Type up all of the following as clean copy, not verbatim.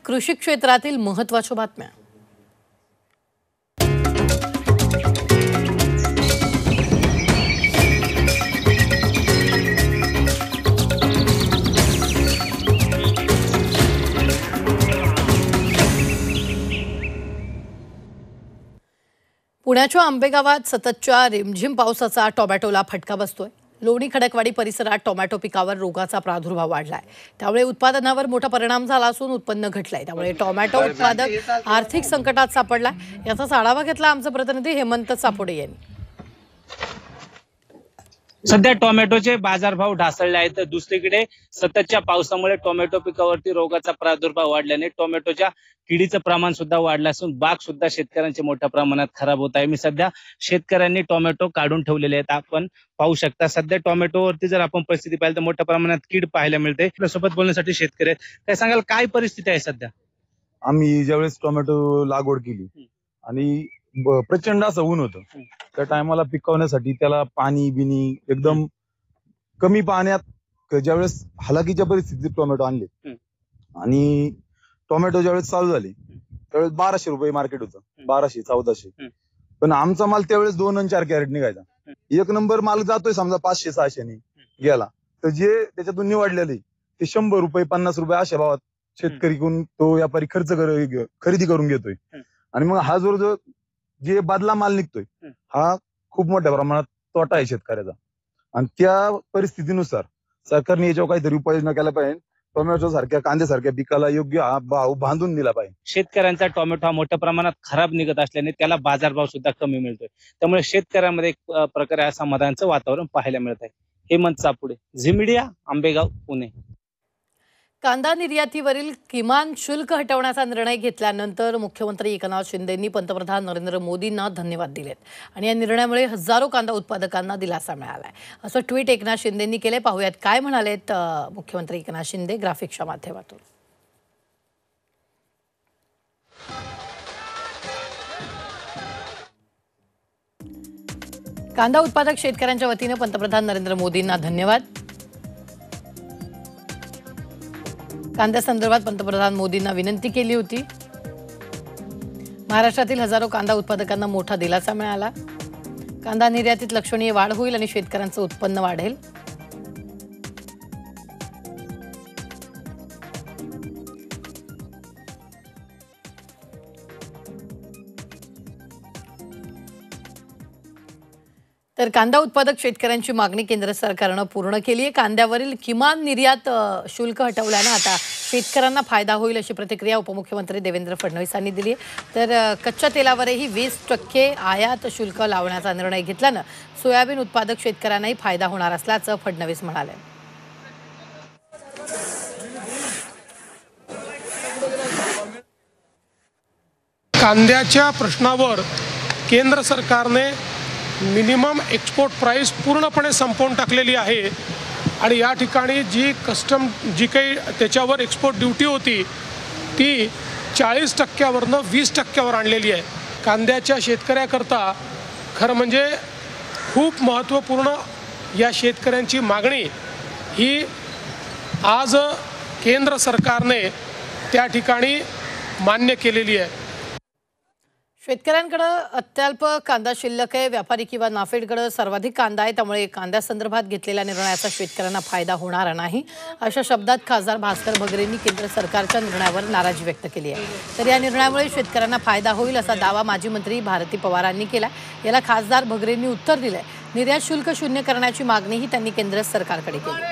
कृषी क्षेत्रातील महत्त्वाच्या बातम्या। पुण्याच्या आंबेगावात सततच्या रिमझिम पावसाचा टोमॅटोला फटका बसतोय। लोणी खडकवाडी परिसरात टोमॅटो पिकावर रोगाचा प्रादुर्भाव वाढलाय, त्यामुळे उत्पादनावर मोठा परिणाम झाला असून उत्पन्न घटलंय। त्यामुळे टोमॅटो उत्पादक आर्थिक संकटात सापडलाय। याचा आढावा घेतला आमचे प्रतिनिधी हेमंत सापोडे यांनी। सध्या टोमॅटोचे बाजारभाव ढासळले आहेत, तर दुसरीकडे सततच्या पावसामुळे टोमॅटो पिकावरती रोगाचा प्रादुर्भाव वाढल्याने टोमॅटोच्या किडीचं प्रमाण सुद्धा वाढलं असून बाग सुद्धा शेतकऱ्यांचे मोठ्या प्रमाणात खराब होत आहे। मी सध्या शेतकऱ्यांनी टोमॅटो काढून ठेवलेले आहेत, आपण पाहू शकता। सध्या टोमॅटोवरती जर आपण परिस्थिती पाहिली तर मोठ्या प्रमाणात कीड पाहायला मिळते। आपल्यासोबत बोलण्यासाठी शेतकरी आहेत, काय सांगाल, काय परिस्थिती आहे सध्या? आम्ही ज्यावेळेस टोमॅटो लागवड केली आणि प्रचंड असं ऊन होतं, त्या टायमाला पिकवण्यासाठी त्याला पाणी बिनी एकदम कमी पाण्यात ज्यावेळेस हलाखीच्या परिस्थितीत टोमॅटो आणले आणि टोमॅटो ज्यावेळेस चालू झाले त्यावेळेस 1200 रुपये मार्केट होतं, 1200-1400। पण आमचा माल त्यावेळेस 2 आणि 4 कॅरेट निघायचा। एक नंबर माल जातोय समजा 500-600 गेला तर जे त्याच्यातून निवडलेले ते 100 रुपये 50 रुपये अशा भावात शेतकरीकडून तो व्यापारी खरेदी करून घेतोय। आणि मग हा जो जे बदला माल निघतोय हा खूप मोठ्या प्रमाणात तोटा आहे शेतकऱ्याचा। आणि त्या परिस्थितीनुसार सरकारने याच्यावर काहीतरी उपाययोजना केल्या पाहिजे। टोमॅटो सारख्या कांद्यासारख्या पिकाला योग्य भाव बांधून दिला पाहिजे। शेतकऱ्यांचा टोमॅटो हा मोठ्या प्रमाणात खराब निघत असल्याने त्याला बाजारभाव सुद्धा कमी मिळतोय, त्यामुळे शेतकऱ्यांमध्ये एक प्रकारे असमाधानाचं वातावरण पाहायला मिळत आहे। हेमंत सापुडे, झी मीडिया, आंबेगाव, पुणे। कांदा निर्यातीवरील किमान शुल्क हटवण्याचा निर्णय घेतल्यानंतर मुख्यमंत्री एकनाथ शिंदेंनी पंतप्रधान नरेंद्र मोदींना धन्यवाद दिलेत आणि या निर्णयामुळे हजारो कांदा उत्पादकांना दिलासा मिळालाय, असं ट्विट एकनाथ शिंदेंनी केले। पाहूयात काय म्हणालेत मुख्यमंत्री एकनाथ शिंदे ग्राफिक्सच्या माध्यमातून। कांदा उत्पादक शेतकऱ्यांच्या वतीने पंतप्रधान नरेंद्र मोदींना धन्यवाद। कांद्यासंदर्भात पंतप्रधान मोदींना विनंती केली होती। महाराष्ट्रातील हजारो कांदा उत्पादकांना मोठा दिलासा मिळाला। कांदा निर्यातीत लक्षणीय वाढ होईल आणि शेतकऱ्यांचं उत्पन्न वाढेल। तर कांदा उत्पादक शेतकऱ्यांची मागणी केंद्र सरकारने पूर्ण केली आहे। कांद्यावरील किमान निर्यात शुल्क हटवल्याने आता शेतकऱ्यांना फायदा होईल अशी प्रतिक्रिया उपमुख्यमंत्री देवेंद्र फडणवीस यांनी दिली आहे। तर कच्च्या तेलावरही 20% आयात शुल्क लावण्याचा निर्णय घेतल्याने सोयाबीन उत्पादक शेतकऱ्यांनाही फायदा होणार असल्याचं फडणवीस म्हणाले। कांद्याच्या प्रश्नावर केंद्र सरकारने मिनिमम एक्सपोर्ट प्राइस पूर्णपणे संपवून टाकलेली आहे आणि या ठिकाणी जी काही त्याच्यावर एक्सपोर्ट ड्युटी होती ती 40%वरनं 20%वर आणलेली आहे। कांद्याच्या शेतकऱ्याकरता खरं म्हणजे खूप महत्त्वपूर्ण या शेतकऱ्यांची मागणी ही आज केंद्र सरकारने त्या ठिकाणी मान्य केलेली आहे। शेतकऱ्यांकडे अत्यल्प कांदा शिल्लक आहे, व्यापारी किंवा नाफेडकडे सर्वाधिक कांदा आहे, त्यामुळे कांद्यासंदर्भात घेतलेल्या निर्णयाचा शेतकऱ्यांना फायदा होणार नाही, अशा शब्दात खासदार भास्कर भगरेंनी केंद्र सरकारच्या निर्णयावर नाराजी व्यक्त केली आहे। तर या निर्णयामुळे शेतकऱ्यांना फायदा होईल असा दावा माजी मंत्री भारती पवारांनी केला। याला खासदार भगरेंनी उत्तर दिलंय। निर्यात शुल्क शून्य करण्याची मागणीही त्यांनी केंद्र सरकारकडे केली।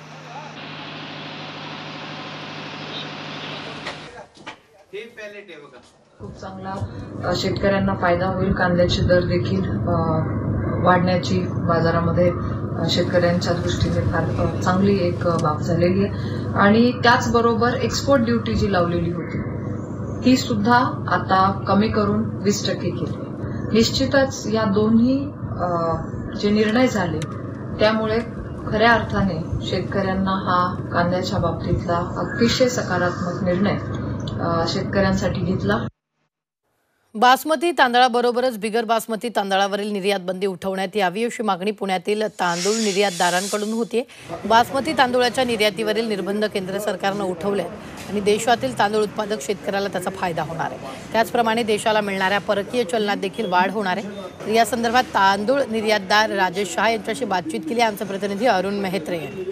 खूप चांगला शेतकऱ्यांना फायदा होईल। कांद्याचे दर देखील वाढण्याची बाजारामध्ये शेतकऱ्यांच्या दृष्टीने फार चांगली एक बाब झालेली आहे आणि त्याचबरोबर एक्सपोर्ट ड्युटी जी लावलेली होती ती सुद्धा आता कमी करून 20% केली। निश्चितच या दोन्ही जे निर्णय झाले त्यामुळे खऱ्या अर्थाने शेतकऱ्यांना हा कांद्याच्या बाबतीतला अतिशय सकारात्मक निर्णय शेतकऱ्यांसाठी घेतला। बासमती तांदळाबरोबरच बिगर बासमती तांदळावरील निर्यात बंदी उठवण्यात यावी अशी मागणी पुण्यातील तांदूळ निर्यातदारांकडून होती। बासमती तांदूळाच्या निर्यातीवरील निर्बंध केंद्र सरकारनं उठवले आणि देशातील तांदूळ उत्पादक शेतकऱ्याला त्याचा फायदा होणार आहे। त्याचप्रमाणे देशाला मिळणाऱ्या परकीय चलनात देखील वाढ होणार आहे। तर या संदर्भात तांदूळ निर्यातदार राजेश शाह यांच्याशी बातचीत केली आमचे प्रतिनिधी अरुण मेहत्रे यांनी।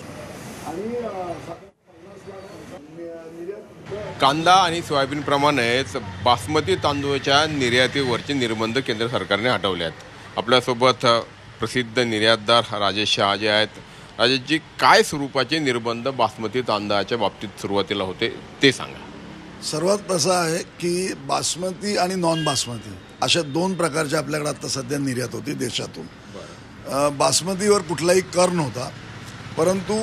कांदा आणि सोयाबीनप्रमाणेच बासमती तांदूळाच्या निर्यातीवरचे निर्बंध केंद्र सरकारने हटवले आहेत। आपल्यासोबत प्रसिद्ध निर्यातदार राजेश शाह जे आहेत। राजेशजी, काय स्वरूपाचे निर्बंध बासमती तांदळाच्या बाबतीत सुरुवातीला होते ते सांगा। सर्वात असं आहे की बासमती आणि नॉन बासमती अशा दोन प्रकारचे आपल्याकडे आता सध्या निर्यात होती देशातून। बासमतीवर कुठलाही कर नव्हता, परंतु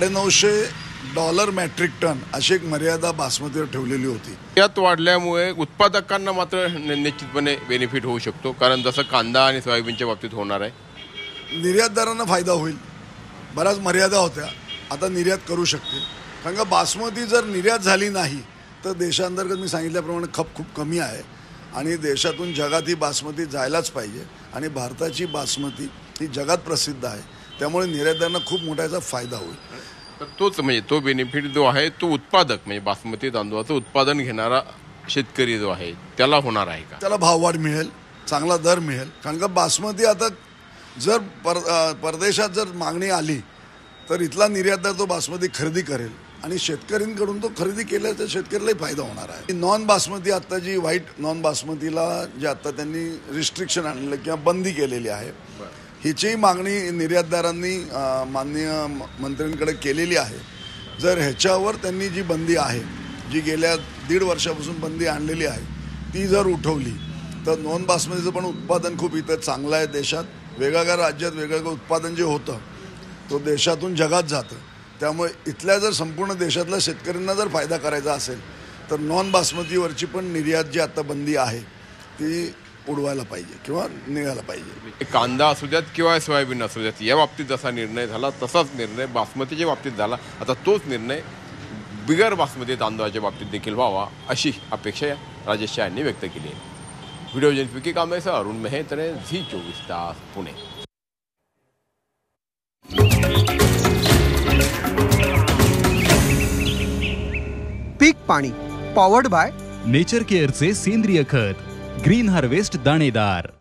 $950 मेट्रिक टन अशी एक मर्यादा बासमतीवर ठेवलेली होती। यात वाढल्यामुळे उत्पादकांना मात्र निश्चितपणे बेनिफिट होऊ शकतो, कारण जसं कांदा आणि सोयाबीनच्या बाबतीत होणार आहे। निर्यातदारांना फायदा होईल। बऱ्याच मर्यादा होत्या, आता निर्यात करू शकतील, कारण का बासमती जर निर्यात झाली नाही तर देशांतर्गत मी सांगितल्याप्रमाणे खप खूप कमी आहे आणि देशातून जगात ही बासमती जायलाच पाहिजे आणि भारताची बासमती ही जगात प्रसिद्ध आहे, त्यामुळे निर्यातदारांना खूप मोठा याचा फायदा होईल। तर तोच म्हणजे तो बेनिफिट जो आहे तो उत्पादक म्हणजे बासमती तांदूळाचं उत्पादन घेणारा शेतकरी जो आहे त्याला होणार आहे का? त्याला भाववाढ मिळेल, चांगला दर मिळेल, कारण का बासमती आता जर परदेशात जर मागणी आली तर इथला निर्यातदार तो बासमती खरेदी करेल आणि शेतकऱ्यांकडून तो खरेदी केल्याचा शेतकऱ्यालाही फायदा होणार आहे। नॉन बासमती आता जी व्हाईट नॉन बासमतीला जे आता त्यांनी रिस्ट्रिक्शन आणलेलं किंवा बंदी केलेली आहे, हिचीही मागणी निर्यातदारांनी माननीय मंत्र्यांकडे केलेली आहे। जर ह्याच्यावर त्यांनी जी बंदी आहे, जी गेल्या 1.5 वर्षापासून बंदी आणलेली आहे, ती जर उठवली तर नॉन बासमतीचं पण उत्पादन खूप इथं चांगलं आहे। देशात वेगवेगळ्या राज्यात वेगवेगळं उत्पादन जे होतं तो देशातून जगात जातं, त्यामुळे इथल्या जर संपूर्ण देशातल्या शेतकऱ्यांना जर फायदा करायचा असेल तर नॉन बासमतीवरची पण निर्यात जी आता बंदी आहे ती उडवायला पाहिजे किंवा निघायला पाहिजे। कांदा असू द्यात किंवा सोयाबीन असू द्यात, या बाबतीत जसा निर्णय झाला तसाच निर्णय बासमतीच्या बाबतीत झाला। आता तोच निर्णय बिगर बासमती तांदळाच्या बाबतीत देखील व्हावा अशी अपेक्षा राजेश शाह यांनी व्यक्त केली आहे। व्हिडिओ जर्नलिस्ट कांबळेसह अरुण मेहत्रे, झी24 तास, पुणे। पीक पाणी पॉवर्ड बाय नेचर केअरचे सेंद्रिय खत ग्रीन हार्वेस्ट दाणेदार।